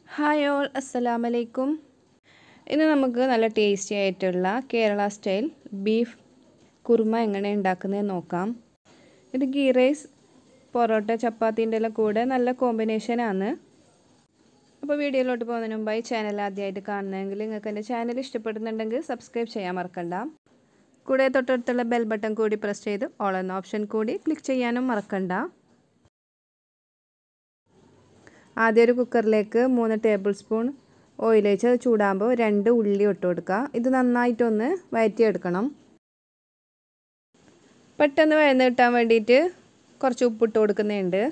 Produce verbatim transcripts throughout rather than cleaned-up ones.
Hi all, അസ്സലാമു അലൈക്കും. ഇന്ന് നമുക്ക് നല്ല ടേസ്റ്റി ആയിട്ടുള്ള കേരള സ്റ്റൈൽ ബീഫ് കുറുമ എങ്ങനെ ഉണ്ടാക്കുന്നതെന്ന് നോക്കാം. ഇത് ഗീ റൈസ്, പൊറോട്ട, ചപ്പാത്തിൻ്റെ എല്ലാം കൂടെ നല്ല കോമ്പിനേഷനാണ്. അപ്പോൾ വീഡിയോയിലോട്ട് പോകുന്നതിന് മുമ്പായി ചാനൽ ആദ്യമായിട്ട് കാണുന്നതെങ്കിൽ നിങ്ങൾക്ക് എൻ്റെ ചാനൽ ഇഷ്ടപ്പെടുന്നുണ്ടെങ്കിൽ സബ്സ്ക്രൈബ് ചെയ്യാൻ മറക്കണ്ട. കൂടെ തൊട്ടടുത്തുള്ള ബെൽ ബട്ടൺ കൂടി പ്രസ് ചെയ്ത് ഓൾ എന്ന ഓപ്ഷൻ കൂടി ക്ലിക്ക് ചെയ്യാനും മറക്കണ്ട. ആദ്യം ഒരു കുക്കറിലേക്ക് മൂന്ന് ടേബിൾ സ്പൂൺ ഓയിൽ ഒഴിച്ച് ചൂടാകുമ്പോൾ രണ്ട് ഉള്ളി ഇട്ട് കൊടുക്കുക. ഇത് നന്നായിട്ടൊന്ന് വഴറ്റിയെടുക്കണം. പെട്ടെന്ന് വഴന്ന് കിട്ടാൻ വേണ്ടിയിട്ട് കുറച്ച് ഉപ്പിട്ട് കൊടുക്കുന്നുണ്ട്.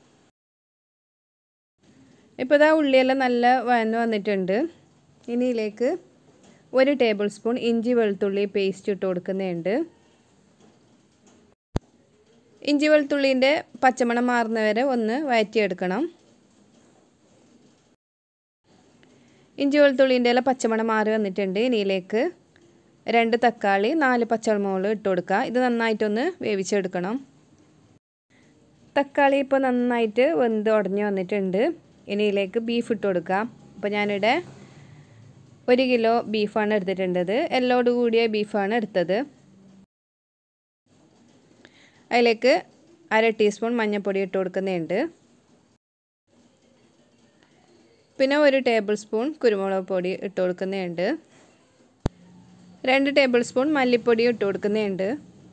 ഇപ്പോൾ ഇതാ ഉള്ളിയെല്ലാം നല്ല വഴന്ന് വന്നിട്ടുണ്ട്. ഇനി ഇതിലേക്ക് ഒരു ടേബിൾ സ്പൂൺ ഇഞ്ചി വെളുത്തുള്ളി പേസ്റ്റ് ഇട്ട് കൊടുക്കുന്നുണ്ട്. ഇഞ്ചി വെളുത്തുള്ളീൻ്റെ പച്ചമണം മാറുന്നവരെ ഒന്ന് വഴറ്റിയെടുക്കണം. ഇഞ്ചി വെളുത്തുള്ളിൻ്റെ എല്ലാം പച്ചമണം മാറി വന്നിട്ടുണ്ട്. ഇനിയിലേക്ക് രണ്ട് തക്കാളി, നാല് പച്ചമുളക് ഇട്ട് കൊടുക്കുക. ഇത് നന്നായിട്ടൊന്ന് വേവിച്ചെടുക്കണം. തക്കാളി ഇപ്പോൾ നന്നായിട്ട് വെന്ത് ഉടഞ്ഞ് വന്നിട്ടുണ്ട്. ഇനിയിലേക്ക് ബീഫ് ഇട്ട് കൊടുക്കുക. അപ്പോൾ ഞാനിവിടെ ഒരു കിലോ ബീഫാണ് എടുത്തിട്ടുള്ളത്. എല്ലോട് കൂടിയ ബീഫാണ് എടുത്തത്. അതിലേക്ക് അര ടീസ്പൂൺ മഞ്ഞൾപ്പൊടി ഇട്ട് കൊടുക്കുന്നുണ്ട്. പിന്നെ ഒരു ടേബിൾ സ്പൂൺ കുരുമുളക് പൊടി ഇട്ട് കൊടുക്കുന്നുണ്ട്. രണ്ട് ടേബിൾ സ്പൂൺ മല്ലിപ്പൊടി ഇട്ട് കൊടുക്കുന്നുണ്ട്.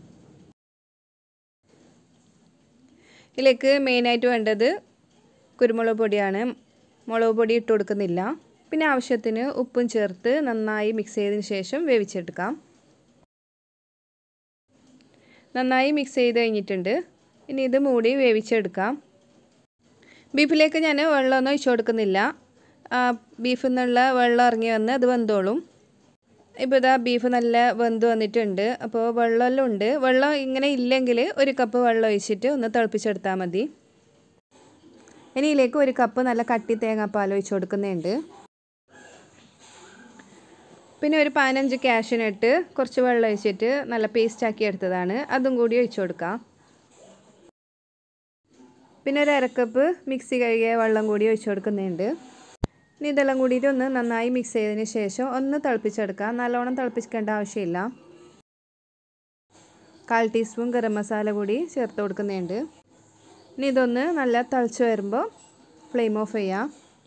ഇതിലേക്ക് മെയിനായിട്ട് വേണ്ടത് കുരുമുളക് പൊടിയാണ്. മുളക് പൊടി ഇട്ട് കൊടുക്കുന്നില്ല. പിന്നെ ആവശ്യത്തിന് ഉപ്പും ചേർത്ത് നന്നായി മിക്സ് ചെയ്തതിന് ശേഷം വേവിച്ചെടുക്കാം. നന്നായി മിക്സ് ചെയ്ത് കഴിഞ്ഞിട്ടുണ്ട്. ഇനി ഇത് മൂടി വേവിച്ചെടുക്കാം. ബീഫിലേക്ക് ഞാൻ വെള്ളമൊന്നും ഒഴിച്ചു കൊടുക്കുന്നില്ല. ബീഫിൽ നിന്നുള്ള വെള്ളം ഇറങ്ങി വന്ന് അത് വെന്തോളും. ഇപ്പോൾ ഇതാ ബീഫ് നല്ല വെന്ത് വന്നിട്ടുണ്ട്. അപ്പോൾ വെള്ളമെല്ലാം ഉണ്ട്. വെള്ളം ഇങ്ങനെ ഇല്ലെങ്കിൽ ഒരു കപ്പ് വെള്ളം ഒഴിച്ചിട്ട് ഒന്ന് തിളപ്പിച്ചെടുത്താൽ മതി. ഇനി ഇതിലേക്ക് ഒരു കപ്പ് നല്ല കട്ടി തേങ്ങാപ്പാൽ ഒഴിച്ച് കൊടുക്കുന്നുണ്ട്. പിന്നെ ഒരു പതിനഞ്ച് കാഷ്യൂനട്ട് കുറച്ച് വെള്ളം ഒഴിച്ചിട്ട് നല്ല പേസ്റ്റാക്കി എടുത്തതാണ്. അതും കൂടി ഒഴിച്ചു കൊടുക്കാം. പിന്നെ ഒരു അരക്കപ്പ് മിക്സി കഴുകിയ വെള്ളം കൂടി ഒഴിച്ചു കൊടുക്കുന്നുണ്ട്. ഇനി ഇതെല്ലാം കൂടിയിട്ട് ഒന്ന് നന്നായി മിക്സ് ചെയ്തതിന് ശേഷം ഒന്ന് തിളപ്പിച്ചെടുക്കാം. നല്ലോണം തിളപ്പിക്കേണ്ട ആവശ്യമില്ല. കാൽ ടീസ്പൂൺ ഗരം മസാല കൂടി ചേർത്ത് കൊടുക്കുന്നുണ്ട്. ഇനി ഇതൊന്ന് നല്ല തിളച്ച് വരുമ്പോൾ ഫ്ലെയിം ഓഫ് ചെയ്യാം.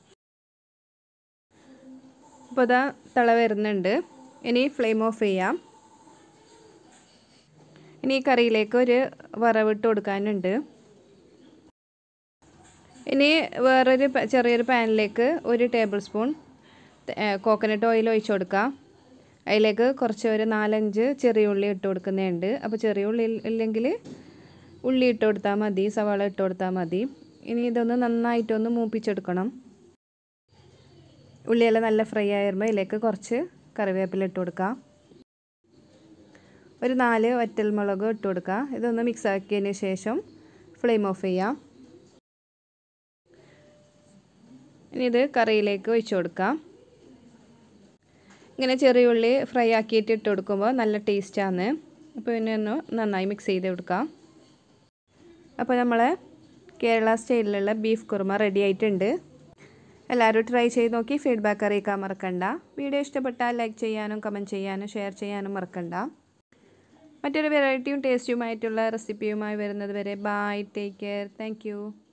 അപ്പോൾ ഇതാ തിള വരുന്നുണ്ട്. ഇനി ഫ്ലെയിം ഓഫ് ചെയ്യാം. ഇനി ഈ കറിയിലേക്ക് ഒരു വറവിട്ട് കൊടുക്കാനുണ്ട്. ഇനി വേറൊരു ചെറിയൊരു പാനിലേക്ക് ഒരു ടേബിൾ സ്പൂൺ കോക്കനട്ട് ഓയിൽ ഒഴിച്ച് കൊടുക്കുക. അതിലേക്ക് കുറച്ച് ഒരു നാലഞ്ച് ചെറിയ ഉള്ളി ഇട്ട് കൊടുക്കുന്നുണ്ട്. അപ്പോൾ ചെറിയ ഉള്ളി ഇല്ലെങ്കിൽ ഉള്ളി ഇട്ട് കൊടുത്താൽ മതി, സവാള ഇട്ട് കൊടുത്താൽ മതി. ഇനി ഇതൊന്ന് നന്നായിട്ടൊന്ന് മൂപ്പിച്ചെടുക്കണം. ഉള്ളിയെല്ലാം നല്ല ഫ്രൈ ആയി വരുമ്പോൾ ഇതിലേക്ക് കുറച്ച് കറിവേപ്പില ഇട്ട് കൊടുക്കുക. ഒരു നാല് വറ്റൽമുളക് ഇട്ട് കൊടുക്കുക. ഇതൊന്ന് മിക്സ് ആക്കിയതിന് ശേഷം ഫ്ലെയിം ഓഫ് ചെയ്യാം. ഇനി ഇത് കറിയിലേക്ക് ഒഴിച്ച് കൊടുക്കാം. ഇങ്ങനെ ചെറിയ ഉള്ളി ഫ്രൈ ആക്കിയിട്ട് ഇട്ട് കൊടുക്കുമ്പോൾ നല്ല ടേസ്റ്റാണ്. അപ്പോൾ പിന്നെ ഒന്ന് നന്നായി മിക്സ് ചെയ്ത് കൊടുക്കാം. അപ്പോൾ നമ്മളെ കേരള സ്റ്റൈലിലുള്ള ബീഫ് കുറുമ റെഡി ആയിട്ടുണ്ട്. എല്ലാവരും ട്രൈ ചെയ്ത് നോക്കി ഫീഡ്ബാക്ക് അറിയിക്കാൻ മറക്കണ്ട. വീഡിയോ ഇഷ്ടപ്പെട്ടാൽ ലൈക്ക് ചെയ്യാനും കമൻറ്റ് ചെയ്യാനും ഷെയർ ചെയ്യാനും മറക്കണ്ട. മറ്റൊരു വെറൈറ്റിയും ടേസ്റ്റിയുമായിട്ടുള്ള റെസിപ്പിയുമായി വരുന്നത് വരെ bye, take care, thank U.